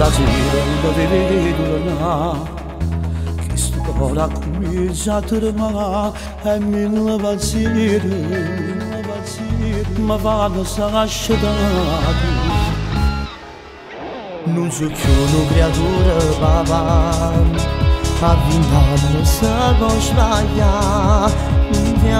sera dovevi tornare, che sto cuore comincia a tremare e mi impazzire, ma vanno sacasciati. Non so più una creatura, papà, a 20 anni se può sbagliare, non ti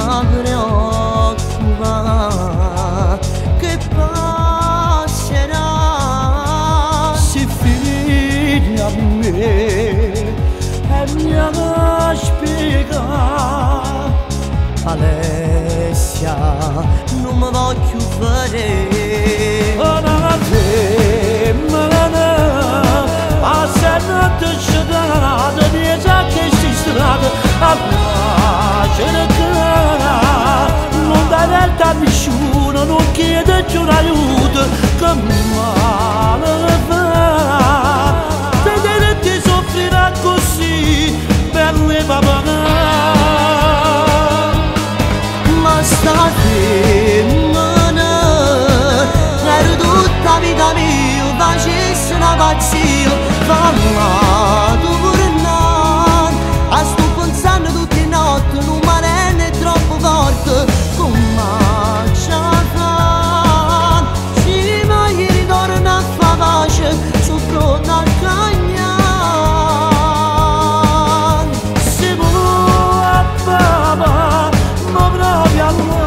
preoccupare, che passerà. Si figlia a me e mi ha spiegato, Alessia, non mi voglio fare. A serata scelata, dieci che si strada, a piacere che non dà retta a nessuno, non chiede più un aiuto, che male fa. Vedere ti soffrirà così, per le papà. Ma sta femmina, ero tutta vita mia, facessi una pazzia, famma tu pure no. A sto pensando tutte le notti, non mi rende troppo forte, come ci fa? Se mai ritorno a fa pace, sono pronta a cagnare. Se vuoi a papà, ma proprio a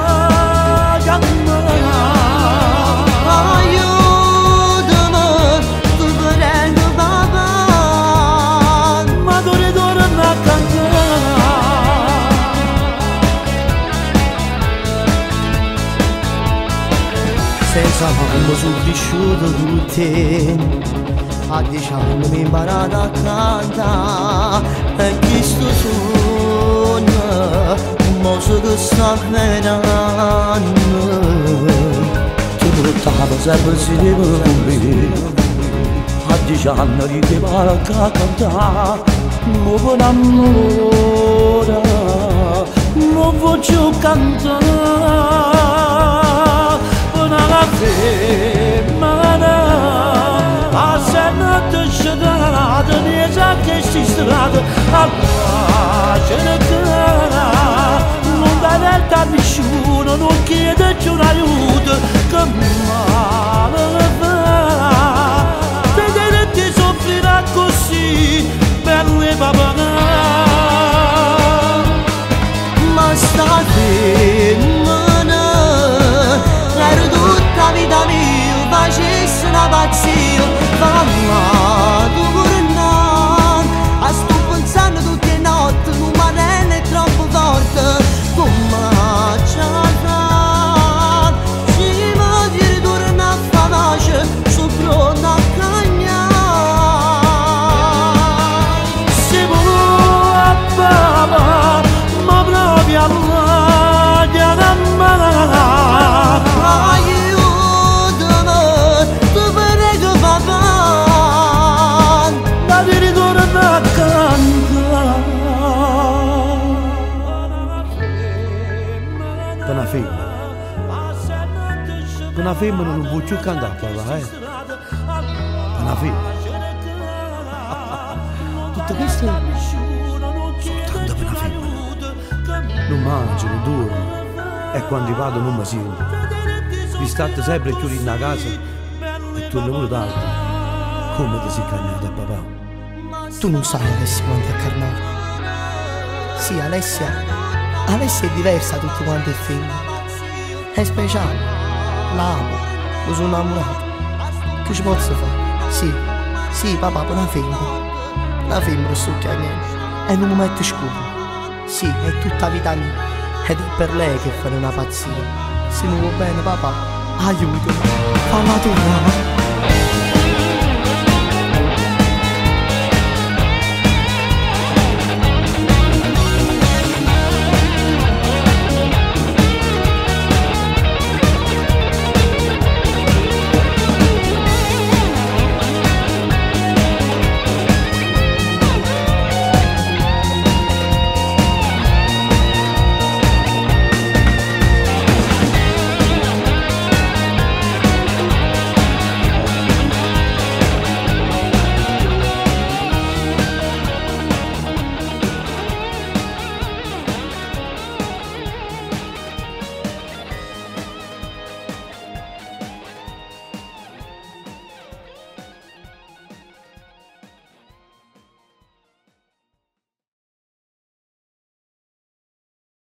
senza quando sono cresciuto con te, a 10 anni mi ho imparato a cantare, e questo sogno, un mozo che sta avvenendo, ti portavo sempre insieme con me, a 10 anni ridevo a cantare, non può innamorare, non voglio cantare. Una femmina a serata scelata, dieci che si strada, a piacere che non dà retta a nessuno, non chiede più un aiuto, che male fa. Vedere ti soffrirà così, per le papà. Ma sta femmina, ero tutta vita mia, facessi una pazzia, famma tu pure no. A sto pensando tutte le notti, non mi rende troppo forte, come ci fa? Se mi ritorno a fa pace, sono pronta a cagnare. Se vuoi a papà, ma proprio a aiutami, tu prego papà, da mi ritorno a cantare. Per una femmina non può più cantare, papà, Per una femmina. Tutto questo soltanto per una femmina. Non mangio, non dormo, e quando vado non mi sento. Di stare sempre chiuso in casa e torno pure tardi. Come ti sei carnato, papà? Tu non sai Alessia quanto è carnato. Sì, Alessia è diversa da tutte quante le femmine. È speciale, l'amo, lo sono innamorato. Che ci posso fare? Sì, papà, per una femmina succhia niente e non mi mette scuro. Sì, è tutta vita mia ed è per lei che fare una pazzia. Se non va bene, papà, aiutami, falla tu,